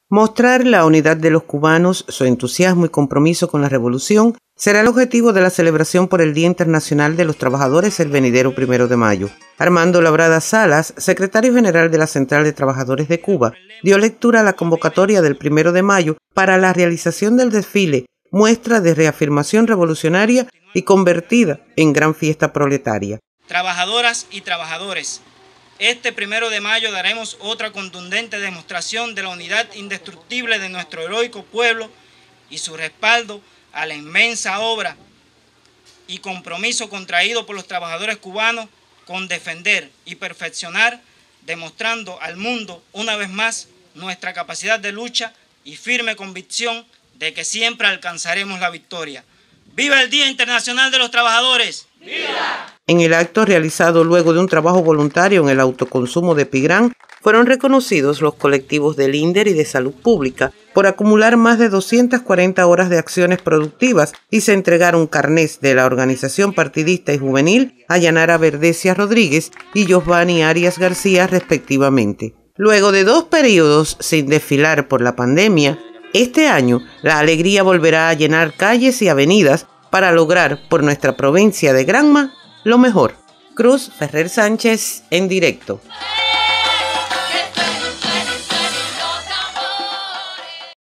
Mostrar la unidad de los cubanos, su entusiasmo y compromiso con la revolución será el objetivo de la celebración por el Día Internacional de los Trabajadores el venidero 1 de mayo. Armando Labrada Salas, secretario general de la Central de Trabajadores de Cuba, dio lectura a la convocatoria del 1 de mayo para la realización del desfile, muestra de reafirmación revolucionaria y convertida en gran fiesta proletaria. Trabajadoras y trabajadores, este 1 de mayo daremos otra contundente demostración de la unidad indestructible de nuestro heroico pueblo y su respaldo a la inmensa obra y compromiso contraído por los trabajadores cubanos con defender y perfeccionar, demostrando al mundo una vez más nuestra capacidad de lucha y firme convicción de que siempre alcanzaremos la victoria. ¡Viva el Día Internacional de los Trabajadores! ¡Viva! En el acto realizado luego de un trabajo voluntario en el autoconsumo de Pigrán, fueron reconocidos los colectivos del INDER y de Salud Pública por acumular más de 240 horas de acciones productivas y se entregaron carnés de la organización partidista y juvenil a Yanara Verdecia Rodríguez y Giovanni Arias García respectivamente. Luego de 2 periodos sin desfilar por la pandemia, este año la alegría volverá a llenar calles y avenidas para lograr por nuestra provincia de Granma lo mejor. Cruz Ferrer Sánchez en directo.